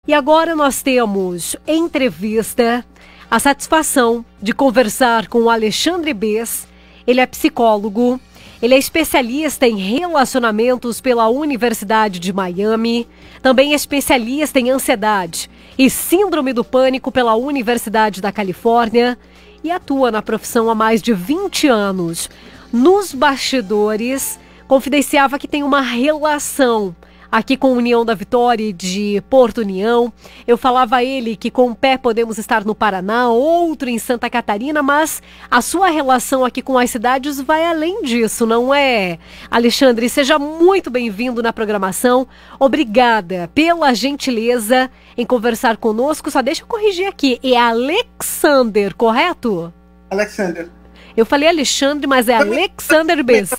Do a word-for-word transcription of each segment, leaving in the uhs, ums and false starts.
E agora nós temos entrevista, a satisfação de conversar com o Alexandre Bess. Ele é psicólogo, ele é especialista em relacionamentos pela Universidade de Miami, também é especialista em ansiedade e síndrome do pânico pela Universidade da Califórnia e atua na profissão há mais de vinte anos. Nos bastidores, confidenciava que tem uma relação aqui com União da Vitória de Porto União. Eu falava a ele que com um pé podemos estar no Paraná, outro em Santa Catarina, mas a sua relação aqui com as cidades vai além disso, não é? Alexandre, seja muito bem-vindo na programação. Obrigada pela gentileza em conversar conosco. Só deixa eu corrigir aqui, é Alexander, correto? Alexander. Eu falei Alexandre, mas é Alexander Bess.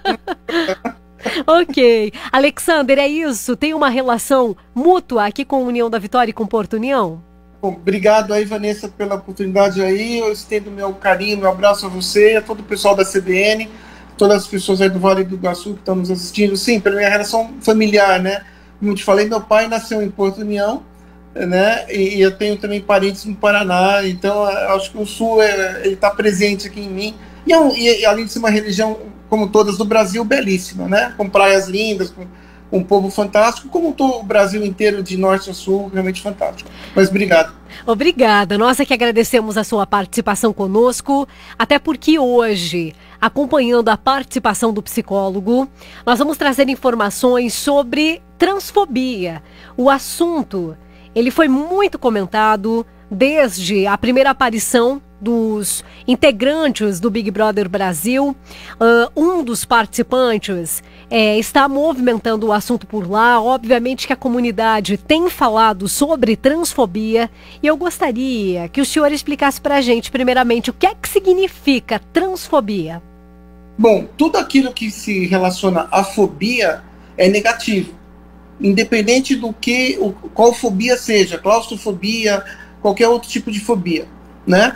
Ok. Alexander, é isso? Tem uma relação mútua aqui com a União da Vitória e com Porto União? Bom, obrigado aí, Vanessa, pela oportunidade aí. Eu estendo meu carinho, meu abraço a você, a todo o pessoal da C B N, todas as pessoas aí do Vale do Iguaçu que estão nos assistindo. Sim, pela minha relação familiar, né? Como eu te falei, meu pai nasceu em Porto União, né? E, e eu tenho também parentes no Paraná, então acho que o Sul é, ele está presente aqui em mim. E, é um, e além de ser uma religião, como todas do Brasil, belíssima, né? Com praias lindas, com um povo fantástico, como todo o Brasil inteiro, de norte a sul, realmente fantástico. Mas obrigado. Obrigada. Nós é que agradecemos a sua participação conosco, até porque hoje, acompanhando a participação do psicólogo, nós vamos trazer informações sobre transfobia. O assunto, ele foi muito comentado desde a primeira aparição dos integrantes do Big Brother Brasil. Uh, um dos participantes é, está movimentando o assunto por lá. Obviamente que a comunidade tem falado sobre transfobia e eu gostaria que o senhor explicasse para a gente, primeiramente, o que é que significa transfobia. Bom, tudo aquilo que se relaciona à fobia é negativo, independente do que, o, qual fobia seja, claustrofobia, qualquer outro tipo de fobia, né?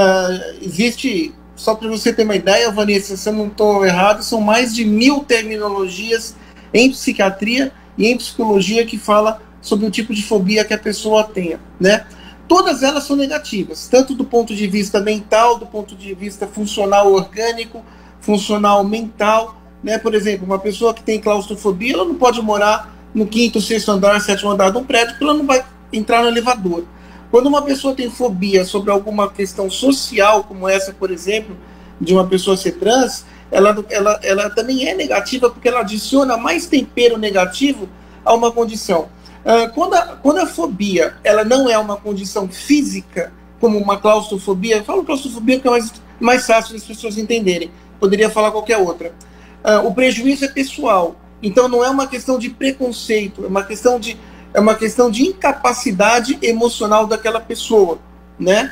Uh, existe, só para você ter uma ideia, Vanessa, se eu não estou errado, são mais de mil terminologias em psiquiatria e em psicologia que fala sobre o tipo de fobia que a pessoa tenha, né? Todas elas são negativas, tanto do ponto de vista mental, do ponto de vista funcional orgânico, funcional mental, né? Por exemplo, uma pessoa que tem claustrofobia, ela não pode morar no quinto, sexto andar, sétimo andar de um prédio, porque ela não vai entrar no elevador. Quando uma pessoa tem fobia sobre alguma questão social, como essa, por exemplo, de uma pessoa ser trans, ela, ela, ela também é negativa, porque ela adiciona mais tempero negativo a uma condição. Uh, quando, a, quando a fobia ela não é uma condição física, como uma claustrofobia, eu falo claustrofobia porque é mais, mais fácil das pessoas entenderem, poderia falar qualquer outra. Uh, o prejuízo é pessoal, então não é uma questão de preconceito, é uma questão de é uma questão de incapacidade emocional daquela pessoa, né?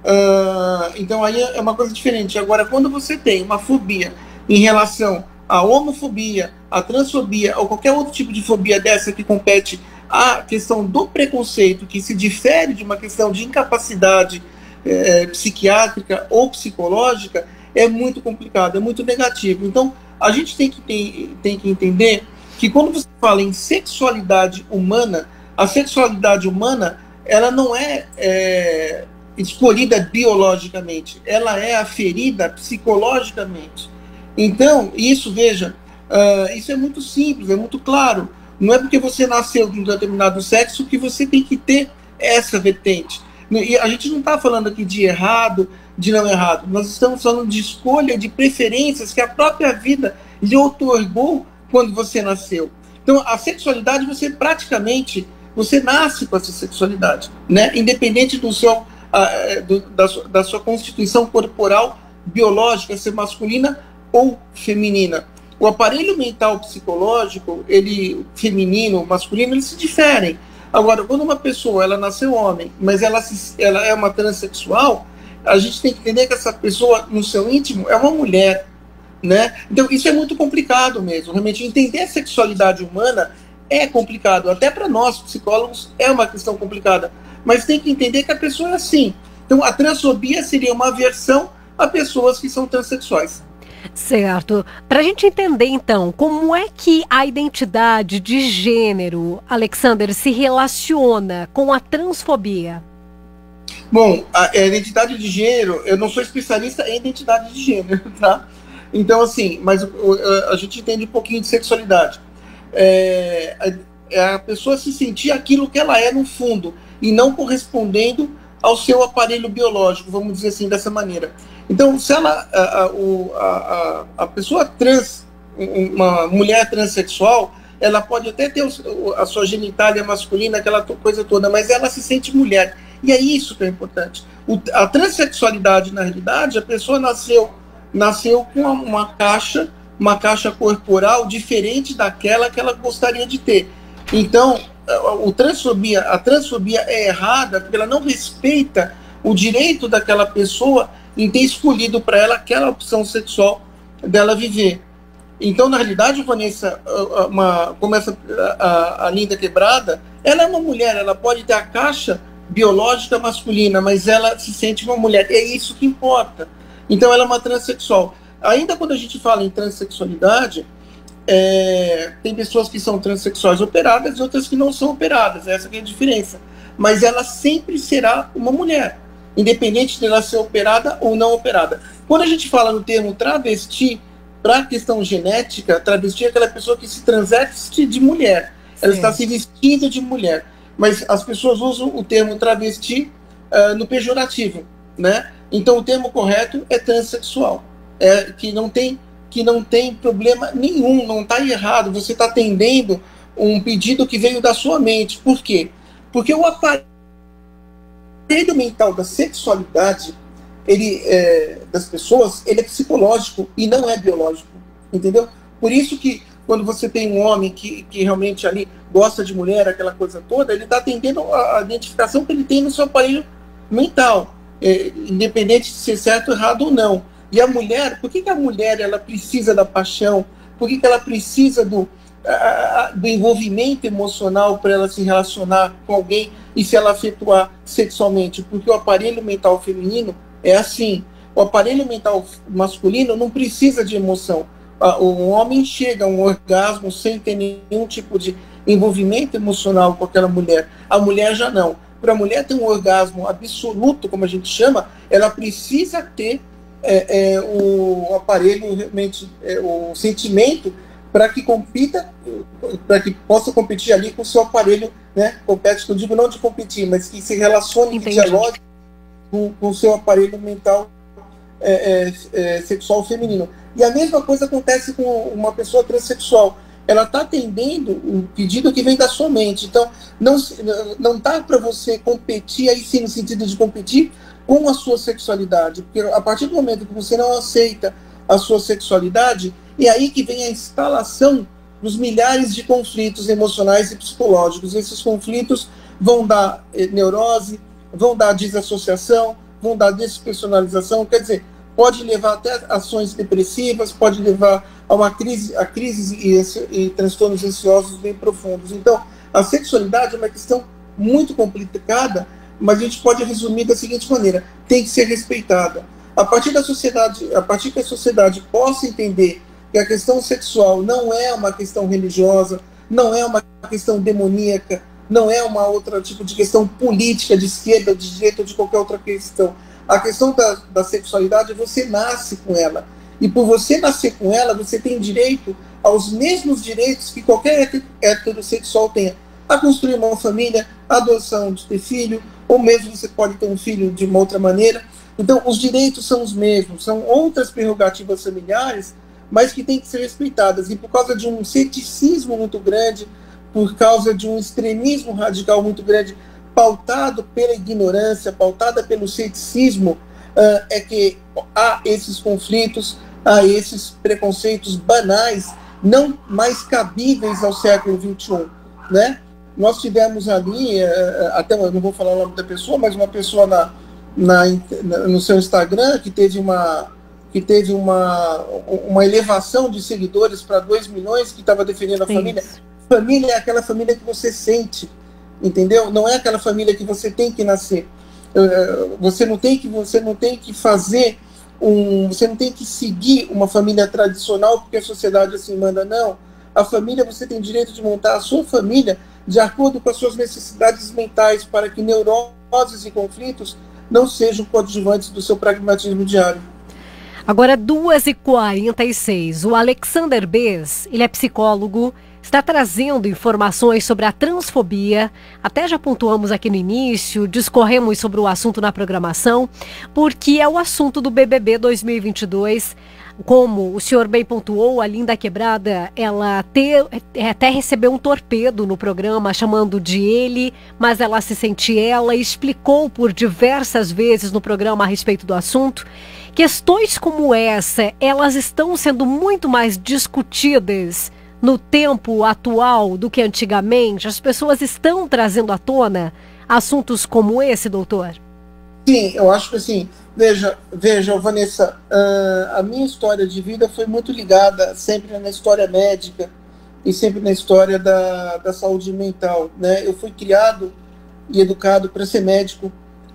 Uh, então aí é uma coisa diferente. Agora, quando você tem uma fobia em relação à homofobia, à transfobia ou qualquer outro tipo de fobia dessa que compete à questão do preconceito, que se difere de uma questão de incapacidade é, psiquiátrica ou psicológica, é muito complicado, é muito negativo. Então, a gente tem que, ter, tem que entender que quando você fala em sexualidade humana, a sexualidade humana, ela não é, é escolhida biologicamente, ela é aferida psicologicamente. Então, isso, veja, uh, isso é muito simples, é muito claro. Não é porque você nasceu de um determinado sexo que você tem que ter essa vertente. E a gente não está falando aqui de errado, de não errado. Nós estamos falando de escolha, de preferências que a própria vida lhe otorgou quando você nasceu. Então, a sexualidade, você praticamente, você nasce com essa sexualidade, né? Independente do seu, uh, do, da, sua, da sua constituição corporal biológica, ser masculina ou feminina. O aparelho mental psicológico, ele, feminino, masculino, eles se diferem. Agora, quando uma pessoa, ela nasceu homem, mas ela, se, ela é uma transexual, a gente tem que entender que essa pessoa, no seu íntimo, é uma mulher, né? Então, isso é muito complicado mesmo. Realmente, entender a sexualidade humana é complicado. Até para nós, psicólogos, é uma questão complicada. Mas tem que entender que a pessoa é assim. Então, a transfobia seria uma aversão a pessoas que são transexuais. Certo. Para a gente entender, então, como é que a identidade de gênero, Alexander, se relaciona com a transfobia? Bom, a, a identidade de gênero, eu não sou especialista em identidade de gênero, tá? Então, assim, mas o, a, a gente entende um pouquinho de sexualidade. É, a, é a pessoa se sentir aquilo que ela é no fundo, e não correspondendo ao seu aparelho biológico, vamos dizer assim, dessa maneira. Então, se ela, a, a, o, a, a pessoa trans, uma mulher transexual, ela pode até ter o, a sua genitália masculina, aquela coisa toda, mas ela se sente mulher. E é isso que é importante. O, a transexualidade, na realidade, a pessoa nasceu, nasceu com uma caixa, uma caixa corporal diferente daquela que ela gostaria de ter. Então, o transfobia, a transfobia é errada porque ela não respeita o direito daquela pessoa em ter escolhido para ela aquela opção sexual dela viver. Então, na realidade, Vanessa, uma, como essa, a, a Linda Quebrada, ela é uma mulher, ela pode ter a caixa biológica masculina, mas ela se sente uma mulher, é isso que importa. Então, ela é uma transexual. Ainda quando a gente fala em transexualidade, é, tem pessoas que são transexuais operadas e outras que não são operadas, essa que é a diferença. Mas ela sempre será uma mulher, independente de ela ser operada ou não operada. Quando a gente fala no termo travesti, para a questão genética, travesti é aquela pessoa que se transveste de mulher, ela Sim. está se vestindo de mulher. Mas as pessoas usam o termo travesti uh, no pejorativo, né? Então o termo correto é transexual, é, que não tem que não tem problema nenhum, não está errado, você está atendendo um pedido que veio da sua mente. Por quê? Porque o aparelho mental da sexualidade, ele, é, das pessoas, ele é psicológico e não é biológico, entendeu? Por isso que quando você tem um homem que, que realmente ali gosta de mulher, aquela coisa toda, ele está atendendo a, a identificação que ele tem no seu aparelho mental, é, independente de ser certo, errado ou não. E a mulher, por que, que a mulher ela precisa da paixão? Por que, que ela precisa do, a, do envolvimento emocional para ela se relacionar com alguém e se ela afetuar sexualmente? Porque o aparelho mental feminino é assim. O aparelho mental masculino não precisa de emoção. O homem chega a um orgasmo sem ter nenhum tipo de envolvimento emocional com aquela mulher. A mulher já não. Para a mulher ter um orgasmo absoluto, como a gente chama, ela precisa ter É, é, o aparelho, realmente, é, o sentimento para que compita, para que possa competir ali com o seu aparelho, né? Compete, eu digo não de competir, mas que se relacione, que dialogue com, com o seu aparelho mental é, é, é, sexual feminino. E a mesma coisa acontece com uma pessoa transexual. Ela está atendendo um pedido que vem da sua mente. Então, não, não dá para você competir, aí sim, no sentido de competir, com a sua sexualidade, porque a partir do momento que você não aceita a sua sexualidade, é aí que vem a instalação dos milhares de conflitos emocionais e psicológicos. Esses conflitos vão dar neurose, vão dar desassociação, vão dar despersonalização, quer dizer, pode levar até ações depressivas, pode levar a uma crise, a crises e, e transtornos ansiosos bem profundos. Então, a sexualidade é uma questão muito complicada, mas a gente pode resumir da seguinte maneira: tem que ser respeitada. A partir da sociedade, a partir que a sociedade possa entender que a questão sexual não é uma questão religiosa, não é uma questão demoníaca, não é uma outra tipo de questão política, de esquerda, de direita ou de qualquer outra questão. A questão da, da sexualidade, você nasce com ela. E por você nascer com ela, você tem direito aos mesmos direitos que qualquer heterossexual tenha. A construir uma família, a adoção de ter filho, ou mesmo você pode ter um filho de uma outra maneira. Então, os direitos são os mesmos, são outras prerrogativas familiares, mas que têm que ser respeitadas. E por causa de um ceticismo muito grande, por causa de um extremismo radical muito grande, pautado pela ignorância, pautada pelo ceticismo, uh, é que há esses conflitos, há esses preconceitos banais, não mais cabíveis ao século vinte e um, né? Nós tivemos ali, até eu não vou falar o nome da pessoa, mas uma pessoa na, na, no seu Instagram que teve uma, que teve uma, uma elevação de seguidores para dois milhões, que estava defendendo a Sim. família. Família é aquela família que você sente, entendeu? Não é aquela família que você tem que nascer. Você não tem que, você não tem que fazer um, você não tem que seguir uma família tradicional porque a sociedade assim manda, não. A família, você tem direito de montar a sua família de acordo com as suas necessidades mentais, para que neuroses e conflitos não sejam coadjuvantes do seu pragmatismo diário. Agora, duas e quarenta e seis. O Alexander Bess, ele é psicólogo, está trazendo informações sobre a transfobia. Até já pontuamos aqui no início, discorremos sobre o assunto na programação, porque é o assunto do B B B dois mil e vinte e dois. Como o senhor bem pontuou, a Linda Quebrada, ela te, até recebeu um torpedo no programa chamando de ele, mas ela se sente ela e explicou por diversas vezes no programa a respeito do assunto. Questões como essa, elas estão sendo muito mais discutidas no tempo atual do que antigamente? As pessoas estão trazendo à tona assuntos como esse, doutor? Sim, eu acho que assim, veja, veja, Vanessa, uh, a minha história de vida foi muito ligada sempre na história médica e sempre na história da, da saúde mental, né? Eu fui criado e educado para ser médico,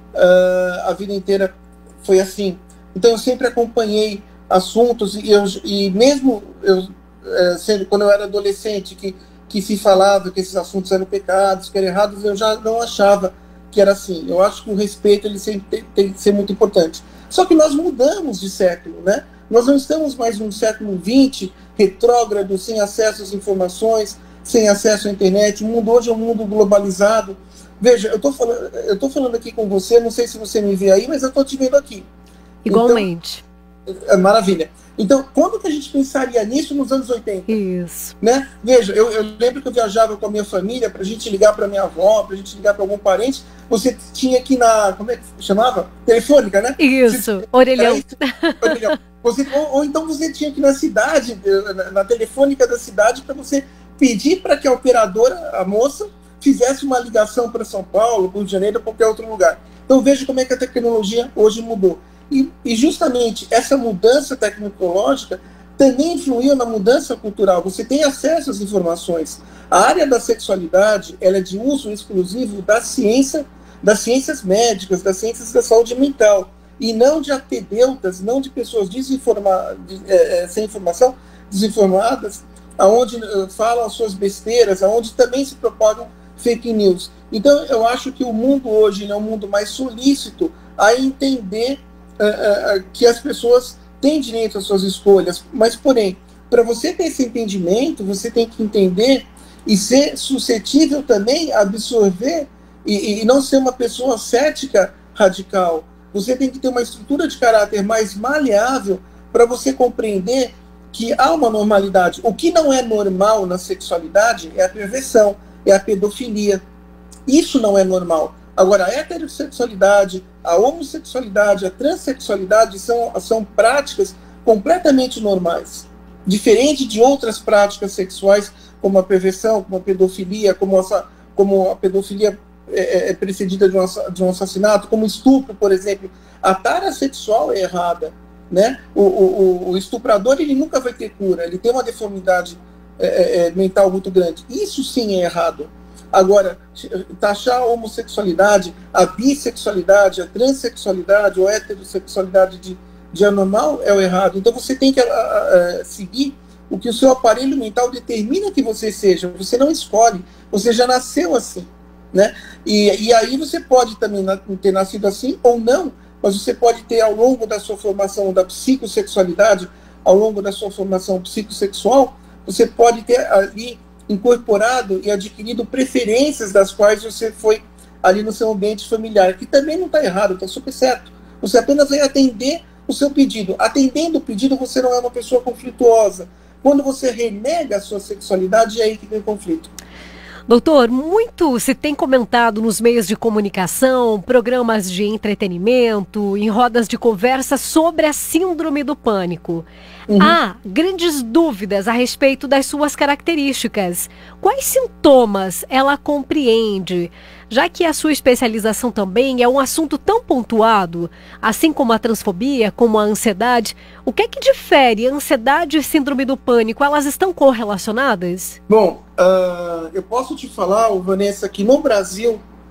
uh, a vida inteira foi assim. Então eu sempre acompanhei assuntos e, eu, e mesmo eu, uh, sendo, quando eu era adolescente, que, que se falava que esses assuntos eram pecados, que eram errados, eu já não achava que era assim. Eu acho que o respeito ele sempre tem, tem que ser muito importante. Só que nós mudamos de século, né? Nós não estamos mais no século vinte, retrógrado, sem acesso às informações, sem acesso à internet. O mundo hoje é um mundo globalizado. Veja, eu estou falando, eu tô falando aqui com você, não sei se você me vê aí, mas eu estou te vendo aqui. Igualmente. Então, é maravilha. Então, quando que a gente pensaria nisso nos anos oitenta? Isso. Né? Veja, eu, eu lembro que eu viajava com a minha família, para a gente ligar para minha avó, para a gente ligar para algum parente, você tinha que ir na, como é que chamava? Telefônica, né? Isso, você, orelhão. Isso, orelhão. Você, ou, ou então você tinha que ir na cidade, na, na telefônica da cidade, para você pedir para que a operadora, a moça, fizesse uma ligação para São Paulo, Rio de Janeiro, ou qualquer outro lugar. Então veja como é que a tecnologia hoje mudou. E, e justamente essa mudança tecnológica também influiu na mudança cultural. Você tem acesso às informações. A área da sexualidade ela é de uso exclusivo da ciência, das ciências médicas, das ciências da saúde mental, e não de atedeutas, não de pessoas desinforma, de, é, sem informação, desinformadas, aonde uh, falam as suas besteiras, aonde também se propagam fake news. Então, eu acho que o mundo hoje é um mundo mais solícito a entender uh, uh, que as pessoas têm direito às suas escolhas, mas, porém, para você ter esse entendimento, você tem que entender e ser suscetível também a absorver e, e não ser uma pessoa cética radical. Você tem que ter uma estrutura de caráter mais maleável para você compreender que há uma normalidade. O que não é normal na sexualidade é a perversão, é a pedofilia. Isso não é normal. Agora, a heterossexualidade, a homossexualidade, a transexualidade são, são práticas completamente normais. Diferente de outras práticas sexuais, como a perversão, como a pedofilia, como, essa, como a pedofilia é, é precedida de um, de um assassinato, como estupro, por exemplo. A tara sexual é errada, né? O, o, o estuprador ele nunca vai ter cura, ele tem uma deformidade é, é, mental muito grande. Isso sim é errado. Agora, taxar a homossexualidade, a bissexualidade, a transexualidade ou a heterossexualidade de, de anormal é o errado. Então você tem que a, a, a, seguir o que o seu aparelho mental determina que você seja. Você não escolhe, você já nasceu assim, né? E, e aí você pode também ter nascido assim ou não, mas você pode ter ao longo da sua formação da psicossexualidade, ao longo da sua formação psicossexual, você pode ter ali incorporado e adquirido preferências das quais você foi ali no seu ambiente familiar, que também não está errado, está super certo. Você apenas vai atender o seu pedido. Atendendo o pedido, você não é uma pessoa conflituosa. Quando você renega a sua sexualidade, é aí que tem conflito. Doutor, muito se tem comentado nos meios de comunicação, programas de entretenimento, em rodas de conversa sobre a síndrome do pânico. Uhum. Há grandes dúvidas a respeito das suas características. Quais sintomas ela compreende? Já que a sua especialização também é um assunto tão pontuado, assim como a transfobia, como a ansiedade, o que é que difere a ansiedade e síndrome do pânico? Elas estão correlacionadas? Bom, uh, eu posso te falar, Vanessa, que no Brasil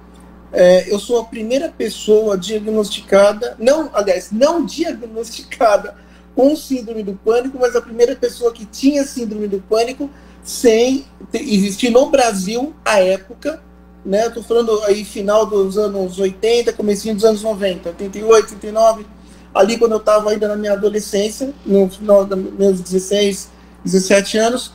É, eu sou a primeira pessoa diagnosticada, não, aliás, não diagnosticada com síndrome do pânico, mas a primeira pessoa que tinha síndrome do pânico sem existir no Brasil à época, né? Estou falando aí final dos anos oitenta, comecinho dos anos noventa, oitenta e oito, oitenta e nove, ali quando eu estava ainda na minha adolescência, no final dos meus dezesseis, dezessete anos,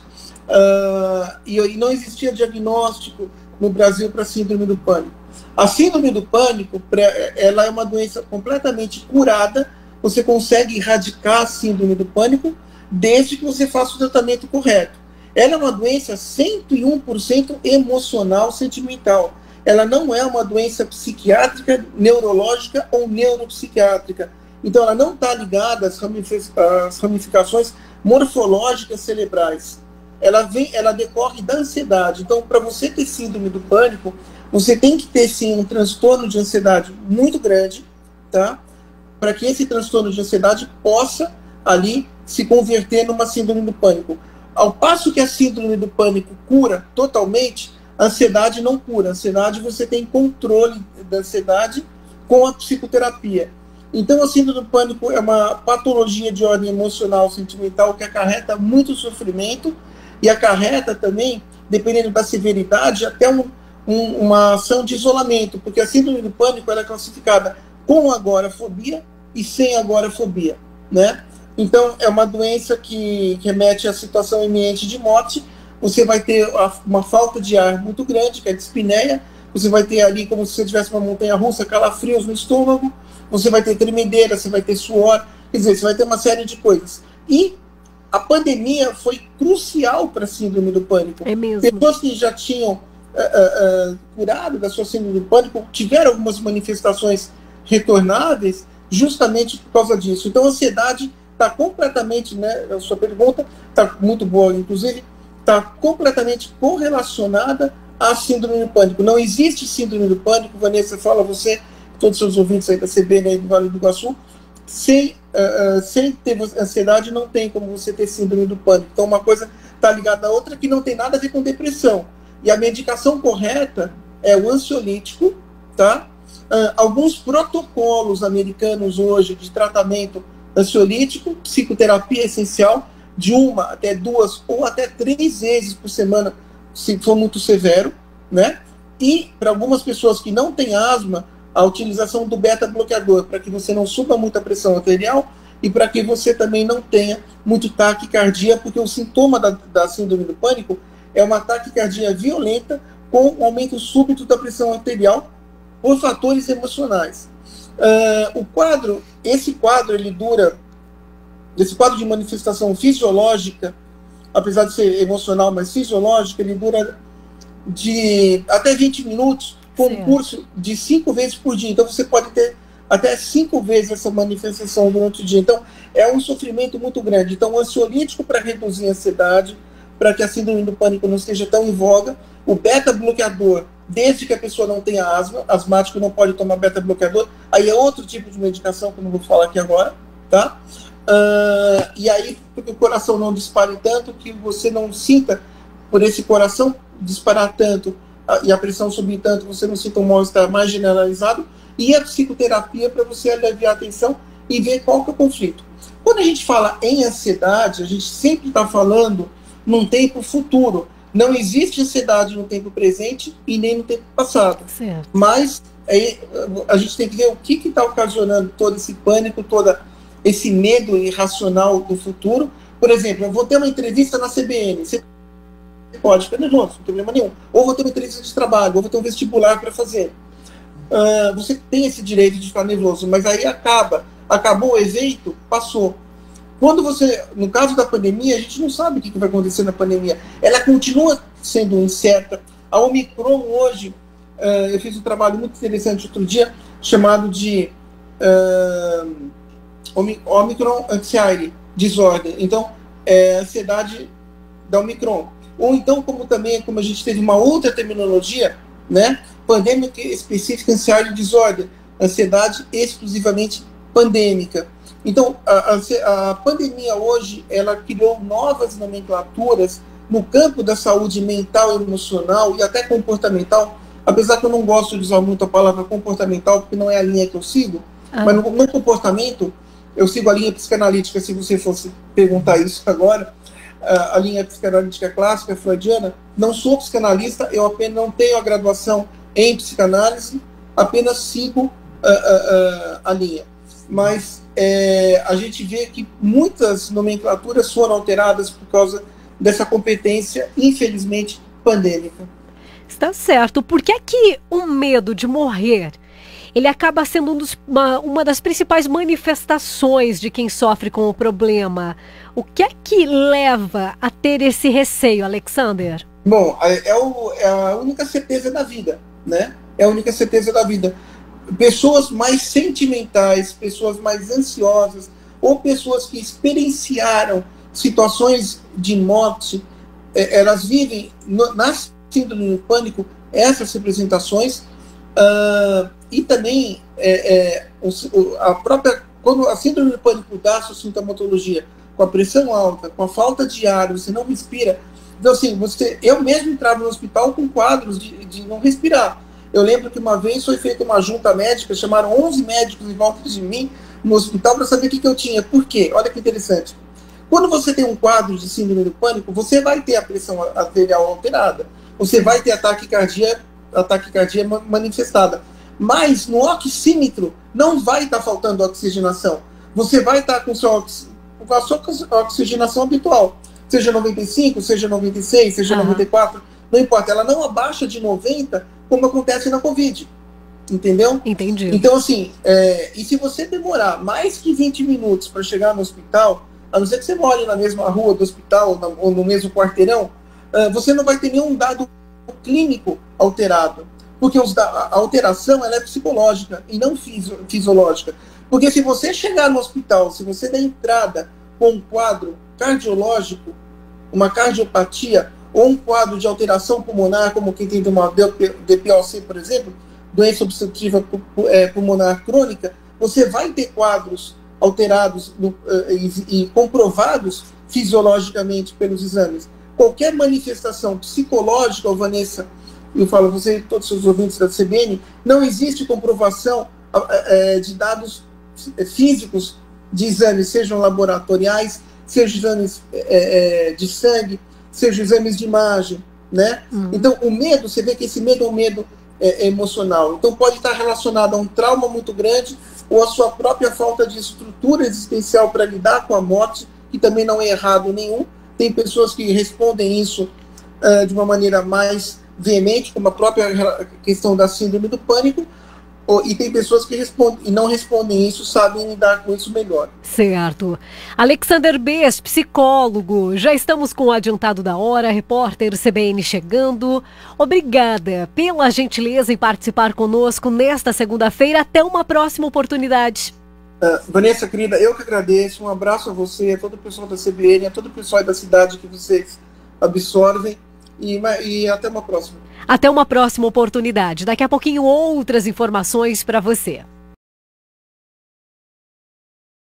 uh, e, e não existia diagnóstico no Brasil para síndrome do pânico. A síndrome do pânico, ela é uma doença completamente curada, você consegue erradicar a síndrome do pânico desde que você faça o tratamento correto. Ela é uma doença cento e um por cento emocional, sentimental. Ela não é uma doença psiquiátrica, neurológica ou neuropsiquiátrica. Então, ela não está ligada às ramificações morfológicas cerebrais. Ela, vem, ela decorre da ansiedade. Então, para você ter síndrome do pânico, você tem que ter, sim, um transtorno de ansiedade muito grande, tá? Para que esse transtorno de ansiedade possa, ali, se converter numa síndrome do pânico. Ao passo que a síndrome do pânico cura totalmente, a ansiedade não cura. A ansiedade, você tem controle da ansiedade com a psicoterapia. Então, a síndrome do pânico é uma patologia de ordem emocional, sentimental, que acarreta muito sofrimento e acarreta também, dependendo da severidade, até um, um, uma ação de isolamento, porque a síndrome do pânico ela é classificada com agorafobia e sem agorafobia, né? Então, é uma doença que remete à situação iminente de morte. Você vai ter uma falta de ar muito grande, que é a dispneia. Você vai ter ali, como se você tivesse uma montanha-russa, calafrios no estômago. Você vai ter tremedeira, você vai ter suor. Quer dizer, você vai ter uma série de coisas. E a pandemia foi crucial para a síndrome do pânico. É mesmo. Pessoas que já tinham uh, uh, uh, curado da sua síndrome do pânico tiveram algumas manifestações retornáveis justamente por causa disso. Então, a ansiedade está completamente, né, a sua pergunta está muito boa, inclusive, está completamente correlacionada à síndrome do pânico. Não existe síndrome do pânico, Vanessa, fala você, todos os seus ouvintes aí da C B, né, do Vale do Iguaçu, sem, uh, sem ter ansiedade não tem como você ter síndrome do pânico. Então, uma coisa está ligada à outra que não tem nada a ver com depressão. E a medicação correta é o ansiolítico, tá? Uh, alguns protocolos americanos hoje de tratamento ansiolítico, psicoterapia essencial, de uma até duas ou até três vezes por semana, se for muito severo, né? E para algumas pessoas que não têm asma, a utilização do beta-bloqueador, para que você não suba muito a pressão arterial e para que você também não tenha muito taquicardia, porque o sintoma da, da síndrome do pânico é uma taquicardia violenta com um aumento súbito da pressão arterial por fatores emocionais. Uh, o quadro, esse quadro, ele dura, esse quadro de manifestação fisiológica, apesar de ser emocional, mas fisiológica, ele dura de até vinte minutos, com um curso de cinco vezes por dia. Então, você pode ter até cinco vezes essa manifestação durante o dia. Então, é um sofrimento muito grande. Então, o ansiolítico para reduzir a ansiedade, para que a síndrome do pânico não esteja tão em voga, o beta-bloqueador, desde que a pessoa não tenha asma, asmático não pode tomar beta-bloqueador, aí é outro tipo de medicação que eu não vou falar aqui agora, tá? Uh, e aí, porque o coração não dispare tanto, que você não sinta, por esse coração disparar tanto a, e a pressão subir tanto, você não sinta um mal-estar mais generalizado, e a psicoterapia para você aliviar a tensão e ver qual que é o conflito. Quando a gente fala em ansiedade, a gente sempre está falando num tempo futuro. Não existe ansiedade no tempo presente e nem no tempo passado. Certo. Mas aí, a gente tem que ver o que está ocasionando todo esse pânico, todo esse medo irracional do futuro. Por exemplo, eu vou ter uma entrevista na C B N. Você pode ficar nervoso, não tem problema nenhum. Ou vou ter uma entrevista de trabalho, ou vou ter um vestibular para fazer. Uh, você tem esse direito de ficar nervoso, mas aí acaba. Acabou o evento, passou. Quando você, no caso da pandemia, a gente não sabe o que vai acontecer na pandemia. Ela continua sendo incerta. A Omicron hoje, uh, eu fiz um trabalho muito interessante outro dia, chamado de uh, Omicron Anxiety Disorder. Então, é a ansiedade da Omicron. Ou então, como também, como a gente teve uma outra terminologia, né? Pandemic Specific Anxiety Disorder, ansiedade exclusivamente pandêmica. Então, a, a, a pandemia hoje, ela criou novas nomenclaturas no campo da saúde mental, emocional e até comportamental apesar que eu não gosto de usar muito a palavra comportamental, porque não é a linha que eu sigo, ah. mas no, no comportamento, eu sigo a linha psicanalítica, se você fosse perguntar isso agora, a, a linha psicanalítica clássica, freudiana. Não sou psicanalista, eu apenas não tenho a graduação em psicanálise, apenas sigo a, a, a, a linha. Mas é, a gente vê que muitas nomenclaturas foram alteradas por causa dessa competência, infelizmente, pandêmica. Está certo. Por que é que o medo de morrer, ele acaba sendo um dos, uma, uma das principais manifestações de quem sofre com o problema? O que é que leva a ter esse receio, Alexander? Bom, é, é, o, é a única certeza da vida, né? É a única certeza da vida. Pessoas mais sentimentais, pessoas mais ansiosas, ou pessoas que experienciaram situações de morte, é, elas vivem no, na síndrome do pânico essas representações, uh, e também é, é, o, a própria, quando a síndrome do pânico dá sua sintomatologia com a pressão alta, com a falta de ar, você não respira. Então, assim, você, eu mesmo entrava no hospital com quadros de, de não respirar. Eu lembro que uma vez foi feita uma junta médica, chamaram onze médicos em volta de mim no hospital para saber o que, que eu tinha. Por quê? Olha que interessante. Quando você tem um quadro de síndrome do pânico, você vai ter a pressão arterial alterada, você vai ter a taquicardia, a taquicardia manifestada. Mas no oxímetro não vai estar faltando oxigenação. Você vai estar com, seu, com a sua oxigenação habitual. Seja noventa e cinco, seja noventa e seis, seja uhum. noventa e quatro, não importa. Ela não abaixa de noventa, como acontece na Covid. Entendeu? Entendi. Então, assim, é, e se você demorar mais que vinte minutos para chegar no hospital, a não ser que você more na mesma rua do hospital ou no mesmo quarteirão, uh, você não vai ter nenhum dado clínico alterado. Porque os, a alteração ela é psicológica e não fisio, fisiológica. Porque se você chegar no hospital, se você der entrada com um quadro cardiológico, uma cardiopatia, ou um quadro de alteração pulmonar, como quem tem uma D P O C, por exemplo, doença obstrutiva pulmonar crônica, você vai ter quadros alterados no, e, e comprovados fisiologicamente pelos exames. Qualquer manifestação psicológica, ou Vanessa, eu falo você e todos os seus ouvintes da C B N, não existe comprovação é, de dados físicos de exames, sejam laboratoriais, sejam exames é, é, de sangue, sejam exames de imagem, né? Uhum. Então, o medo, você vê que esse medo é um medo é, é emocional. Então, pode estar relacionado a um trauma muito grande ou a sua própria falta de estrutura existencial para lidar com a morte, que também não é errado nenhum. Tem pessoas que respondem isso uh, de uma maneira mais veemente, como a própria questão da síndrome do pânico, ou, e tem pessoas que respondem, e não respondem isso, sabem lidar com isso melhor. Certo. Alexander Bess, psicólogo, já estamos com o adiantado da hora, repórter C B N chegando. Obrigada pela gentileza em participar conosco nesta segunda-feira. Até uma próxima oportunidade. Uh, Vanessa, querida, eu que agradeço. Um abraço a você, a todo o pessoal da C B N, a todo o pessoal da cidade que vocês absorvem. E, e até uma próxima. Até uma próxima oportunidade. Daqui a pouquinho outras informações para você.